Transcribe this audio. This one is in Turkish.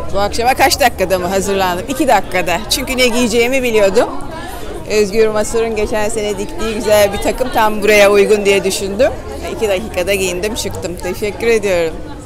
Bu akşama kaç dakikada mı hazırlandım? 2 dakikada. Çünkü ne giyeceğimi biliyordum. Özgür Masur'un geçen sene diktiği güzel bir takım tam buraya uygun diye düşündüm. 2 dakikada giyindim çıktım. Teşekkür ediyorum.